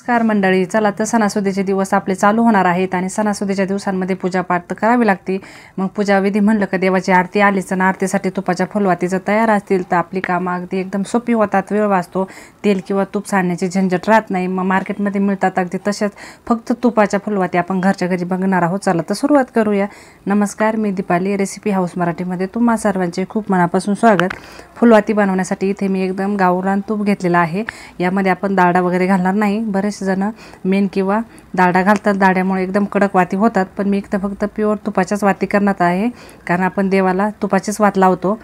नमस्कार मंडळी, चला तर सणासुदीचे दिवस आपले चालू होणार आहेत आणि सणासुदीच्या दिवसांमध्ये पूजापाठ तर करावी लागते। मग पूजाविधी म्हणलं का देवाची आरती आलीच आणि आरतीसाठी तुपाच्या फुलवाती जर तयार असतील तर आपली कामं अगदी एकदम सोपी होतात, वेळ वाचतो, तेल किंवा तूप सांडण्याची झंझट राहत नाही। मग मार्केटमध्ये मिळतात अगदी तशाच फक्त तुपाच्या फुलवाती आपण घरच्या घरी बघणार आहोत। चला तर सुरुवात करूया। नमस्कार, मी दीपाली, रेसिपी हाऊस मराठीमध्ये तुम्हा सर्वांचे खूप मनापासून स्वागत। फुलवाती बनवण्यासाठी इथे मी एकदम गावरान तूप घेतलेला आहे। यामध्ये आपण डालडा वगैरे घालणार नाही। बरेच जण मेन किंवा डालडा घालतात, डाळ्यामुळे एकदम कडक वाती होतात, पण मी इथं फक्त प्युअर तुपाच्याच वाती करणार आहे, कारण आपण देवाला तुपाचीच वात लावतो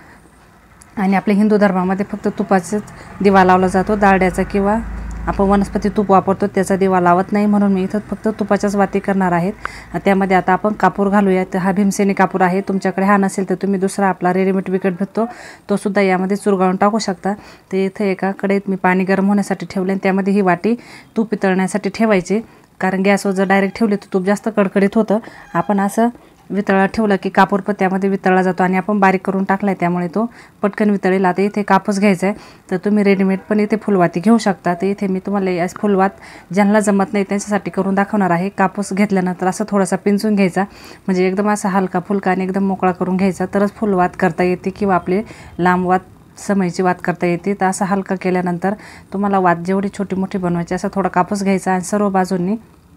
आणि आपल्या हिंदू धर्मामध्ये फक्त तुपाचेच दिवा लावला जातो। डालड्याचा किंवा आपण वनस्पती तूप वापरतो त्याचा दिवा लावत नाही, म्हणून मी इथं फक्त तुपाच्याच वाती करणार आहेत। त्यामध्ये आता आपण कापूर घालूया। तर हा भीमसेनी कापूर आहे, तुमच्याकडे हा नसेल तर तुम्ही दुसरा आपला रेडीमेड विकत भेटतो तो सुद्धा यामध्ये चुरगाळून टाकू शकता। तर इथे एका कढईत मी पाणी गरम होण्यासाठी ठेवले आणि त्यामध्ये ही वाटी तूप वितळण्यासाठी ठेवायची, कारण गॅसवर जर डायरेक्ट ठेवले तर तूप जास्त कडकडीत होतं। आपण असं वितळा ठेवला की कापूर पण त्यामध्ये वितळला जातो आणि आपण बारीक करून टाकलाय त्यामुळे तो पटकन वितळेल। आता इथे कापूस घ्यायचा आहे, तर तुम्ही रेडीमेड पण इथे फुलवाती घेऊ शकता। तर इथे मी तुम्हाला या फुलवात ज्यांना जमत नाही त्यांच्यासाठी करून दाखवणार आहे। कापूस घेतल्यानंतर असं थोडासा पिंचून घ्यायचा, म्हणजे एकदम असा हलका फुलका आणि एकदम मोकळा करून घ्यायचा, तरच फुलवात करता येते किंवा आपले लांब वात समयची वात करता येते। तर असं हलका केल्यानंतर तुम्हाला वात जेवढी छोटी मोठी बनवायची असं थोडा कापूस घ्यायचा आणि सर्व बाजूंनी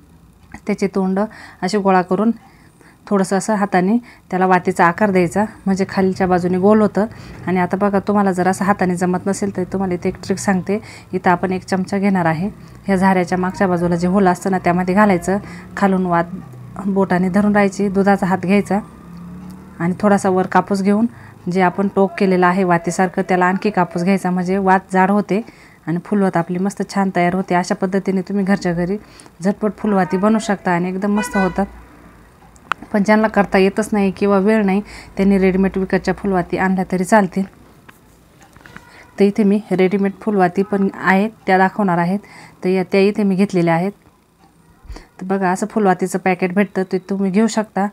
त्याचे तोंड असे गोळा करून थोडंसं असं हाताने त्याला वातीचा आकार द्यायचा, म्हणजे खालच्या बाजूने गोल होतं। आणि आता बघा, तुम्हाला जर असं हाताने जमत नसेल तर तुम्हाला इथे एक ट्रिक सांगते। इथं आपण एक चमचा घेणार आहे, ह्या झाऱ्याच्या मागच्या बाजूला जे होल असतं ना त्यामध्ये घालायचं, खालून वात बोटाने धरून राहायची, दुधाचा हात घ्यायचा आणि थोडासा वर कापूस घेऊन जे आपण टोक केलेलं आहे वातीसारखं त्याला आणखी कापूस घ्यायचा, म्हणजे वात जाड होते आणि फुलवात आपली मस्त छान तयार होते। अशा पद्धतीने तुम्ही घरच्या घरी झटपट फुलवाती बनवू शकता आणि एकदम मस्त होतात। पण ज्यांना करता येतच नाही किंवा वेळ नाही त्यांनी रेडीमेड विकतच्या फुलवाती आणल्या तरी चालतील। तर इथे मी रेडीमेड फुलवाती पण आहेत त्या दाखवणार आहेत, तर त्या इथे मी घेतलेल्या आहेत। तर बघा, असं फुलवातीचं पॅकेट भेटतं ते तुम्ही घेऊ शकता।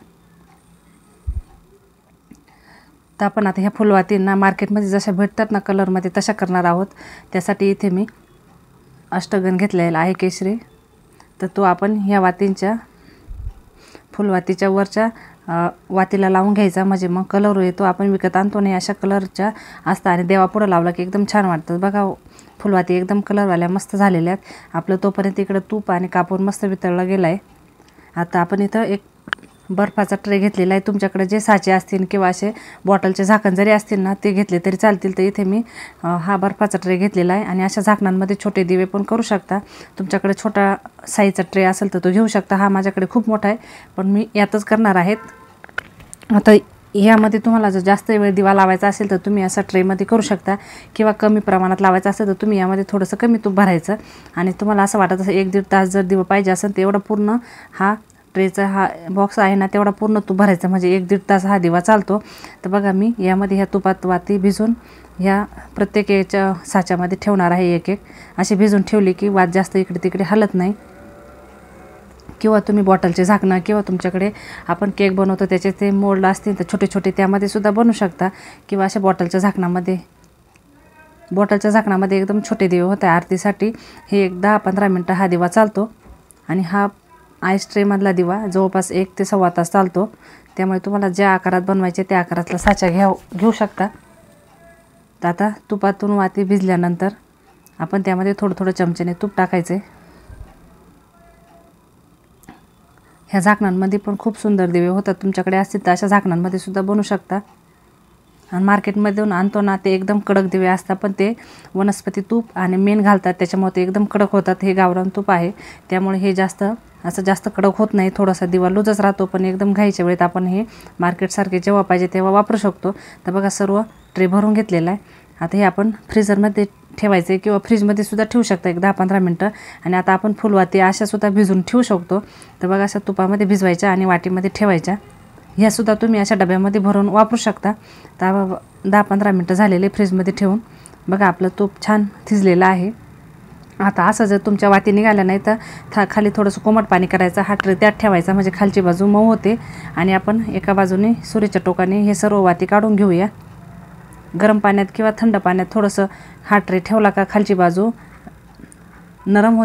तर आपण आता ह्या फुलवातींना मार्केटमध्ये जशा भेटतात ना कलरमध्ये तशा करणार आहोत। त्यासाठी इथे मी अष्टगन घेतलेला आहे केशरी, तर तो आपण ह्या वातींच्या फुलवातीच्या वरच्या वातीला लावून घ्यायचा, म्हणजे मग कलर येतो। आपण विकत आणतो नाही अशा कलरच्या असतात आणि देवापुढं लावला की एकदम छान वाटतं। बघा, फुलवाती एकदम कलरवाल्या मस्त झालेल्या आहेत। आपलं तोपर्यंत इकडं तूप आणि कापूर मस्त वितळला गेला आहे। आता आपण इथं एक बर्फाचा ट्रे घेतलेला आहे, तुमच्याकडे जे साचे असतील किंवा असे बॉटलचे झाकण जरी असतील ना ते घेतले तरी चालतील। तर इथे मी हा बर्फाचा ट्रे घेतलेला आहे आणि अशा झाकणांमध्ये छोटे दिवे पण करू शकता। तुमच्याकडे छोटा साईजचा ट्रे असेल तर तो घेऊ शकता। हा माझ्याकडे खूप मोठा आहे, पण मी यातच करणार आहेत। आता यामध्ये तुम्हाला जर जास्त वेळ दिवा लावायचा असेल तर तुम्ही असा ट्रेमध्ये करू शकता, किंवा कमी प्रमाणात लावायचं असेल तर तुम्ही यामध्ये थोडंसं कमी तूप भरायचं आणि तुम्हाला असं वाटत असेल 1-1.5 तास जर दिवा पाहिजे असेल तर एवढं पूर्ण हा ट्रेचा हा बॉक्स आहे ना तेवढा पूर्ण तूप भरायचा, म्हणजे 1-1.5 तास हा दिवा चालतो। तर बघा, मी यामध्ये ह्या तुपात वाती भिजून ह्या प्रत्येक याच्या साच्यामध्ये ठेवणार आहे। एक एक अशी भिजून ठेवली की वात जास्त इकडे तिकडे हलत नाही। किंवा तुम्ही बॉटलचे झाकणं किंवा तुमच्याकडे आपण केक बनवतो त्याचे ते मोल्ड असतील तर छोटे छोटे त्यामध्ये सुद्धा बनवू शकता, किंवा अशा बॉटलच्या झाकणामध्ये एकदम छोटे दिवे होते आरतीसाठी। हे एक 10-15 मिनटं हा दिवा चालतो आणि हा आईस ट्रेमधला दिवा जवळपास 1 ते सव्वा तास चालतो। त्यामुळे तुम्हाला ज्या आकारात बनवायचे त्या आकारातला साचा घेऊ शकता। तर आता तुपातून वाती भिजल्यानंतर आपण त्यामध्ये थोडं थोडं चमच्याने तूप टाकायचे। ह्या झाकणांमध्ये पण खूप सुंदर दिवे होतात, तुमच्याकडे असतील तर अशा झाकणांमध्ये सुद्धा बनवू शकता। आणि मार्केटमधून आणतो ना ते एकदम कडक दिवे असतात, पण ते वनस्पती तूप आणि मेण घालतात त्याच्यामुळे ते एकदम कडक होतात। हे गावरान तूप आहे त्यामुळे हे जास्त कडक होत नाही, थोडासा दिवा लूजच राहतो, पण एकदम घाईच्या वेळेत आपण हे मार्केटसारखे जेव्हा पाहिजे तेव्हा वापरू शकतो। तर बघा, सर्व ट्रे भरून घेतलेला आहे। आता हे आपण फ्रीझरमध्ये ठेवायचे किंवा फ्रीजमध्ये सुद्धा ठेवू शकता 1-10-15 मिनटं। आणि आता आपण फुलवाती अशा सुद्धा भिजून ठेवू शकतो। तर बघा, अशा तुपामध्ये भिजवायच्या आणि वाटीमध्ये ठेवायच्या। ह्या सुद्धा तुम्ही अशा डब्यामध्ये भरून वापरू शकता। तर 10-15 मिनटं झालेले फ्रीजमध्ये ठेवून बघा, आपलं तूप छान थिजलेलं आहे। आता असं जर तुमच्या वाती निघाल्या नाही तर खाली थोडंसं कोमट पाणी करायचं, हा ट्रे त्यात ठेवायचा, म्हणजे खालची बाजू मऊ होते। आणि आपण एका बाजूने सुरीच्या टोकाने हे सर्व वाती काढून घेऊया। गरम पाण्यात किंवा थंड पाण्यात थोडंसं हा ट्रे ठेवला का खालची बाजू नरम होते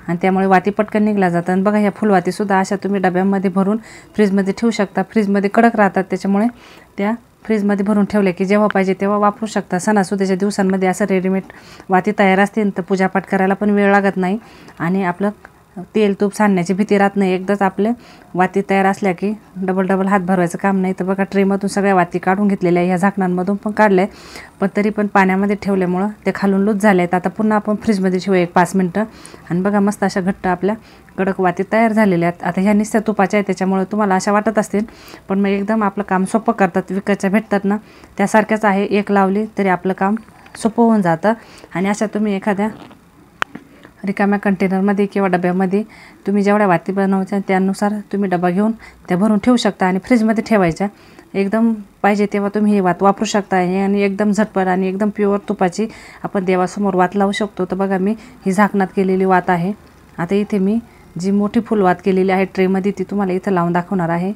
आणि त्यामुळे वाती पटकन निघला जातात. आणि बघा ह्या फुलवातीसुद्धा अशा तुम्ही डब्यामध्ये भरून फ्रीजमध्ये ठेवू शकता. फ्रीजमध्ये कडक राहतात, त्याच्यामुळे त्या फ्रीजमध्ये भरून ठेवले की जेव्हा पाहिजे तेव्हा वापरू शकता. सणासुदीच्या दिवसांमध्ये असं रेडीमेड वाती तयार असतील तर पूजापाठ करायला पण वेळ लागत नाही आणि आपलं तेल तूप सांडण्याची भीती राहत नाही. एकदाच आपले वाती तयार असल्या की डबल हात भरवायचं काम नाही. तर बघा ट्रेमधून सगळ्या वाती काढून घेतलेल्या आहे, ह्या झाकणांमधून पण काढल्या, पण तरी पण पाण्यामध्ये ठेवल्यामुळं ते खालून लूज झाले आहेत. आता पुन्हा आपण फ्रीजमध्ये ठेवूया 1-5 मिनटं आणि बघा मस्त अशा घट्ट आपल्या कडक वाती तयार झालेल्या आहेत. आता ह्या नुसत्या तुपाच्या आहेत, त्याच्यामुळे तुम्हाला अशा वाटत असतील, पण मग एकदम आपलं काम सोपं करतात. विकतच्या भेटतात ना त्यासारख्याच आहे. एक लावली तरी आपलं काम सोपं होऊन जातं. आणि अशा तुम्ही एखाद्या रिकाम्या कंटेनरमध्ये किंवा डब्यामध्ये तुम्ही जेवढ्या वाती बनवायच्या त्यानुसार तुम्ही डबा घेऊन त्या भरून ठेवू शकता आणि फ्रीजमध्ये ठेवायच्या. एकदम पाहिजे तेव्हा तुम्ही ही वात वापरू शकता आणि एकदम झटपट आणि एकदम प्युअर तुपाची आपण देवासमोर वात लावू शकतो. तर बघा मी ही झाकणात केलेली वात आहे. आता इथे मी जी मोठी फुलवात केलेली आहे ट्रेमध्ये ती तुम्हाला इथं लावून दाखवणार आहे.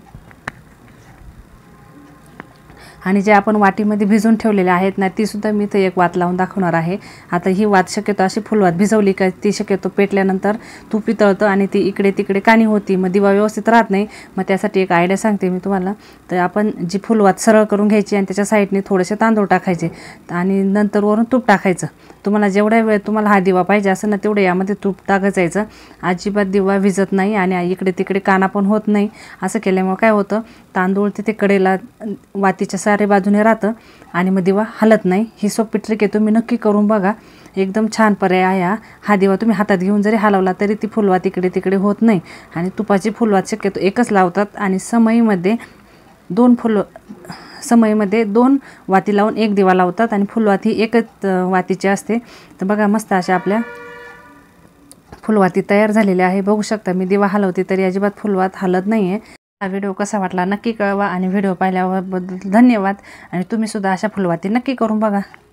आणि जे आपण वाटीमध्ये भिजवून ठेवलेले आहेत ना तीसुद्धा मी इथं एक वात लावून दाखवणार आहे. आता ही वात शक्यतो अशी फुलवात भिजवली का ती शक्यतो पेटल्यानंतर तूप पितळतं आणि ती इकडे तिकडे कानी होती, मग दिवा व्यवस्थित राहत नाही. मग त्यासाठी एक आयडिया सांगते मी तुम्हाला. तर आपण जी फुलवात सरळ करून घ्यायची आणि त्याच्या साईडने थोडेसे तांदूळ टाकायचे आणि नंतर वरून तूप टाकायचं. तुम्हाला जेवढ्या वेळ तुम्हाला हा दिवा पाहिजे असं ना तेवढं यामध्ये तूप टाकायचं. अजिबात दिवा विजत नाही आणि इकडे तिकडे काना पण होत नाही. असं केल्यामुळे काय होतं, तांदूळ तिथे कडेला वातीच्या सारे बाजूने राहतं आणि मग दिवा हलत नाही. ही सोपी ट्रिक आहे, तुम्ही नक्की करून बघा. एकदम छान पर्याय आहे हा दिवा. तुम्ही हातात घेऊन जरी हलवला तरी ती फुलवात इकडे तिकडे होत नाही. आणि तुपाची फुलवात शक्यतो एकच लावतात आणि समईमध्ये दोन वाती लावून एक दिवा लावतात आणि फुलवात ही एकच वातीची असते. तर बघा मस्त अशा आपल्या फुलवाती तयार झालेल्या आहे. बघू शकता मी दिवा हलवते तरी अजिबात फुलवात हलत नाही आहे. हा व्हिडिओ कसा वाटला नक्की कळवा आणि व्हिडिओ पाहिल्याबद्दल धन्यवाद. आणि तुम्ही सुद्धा अशा फुलवाती नक्की करून बघा.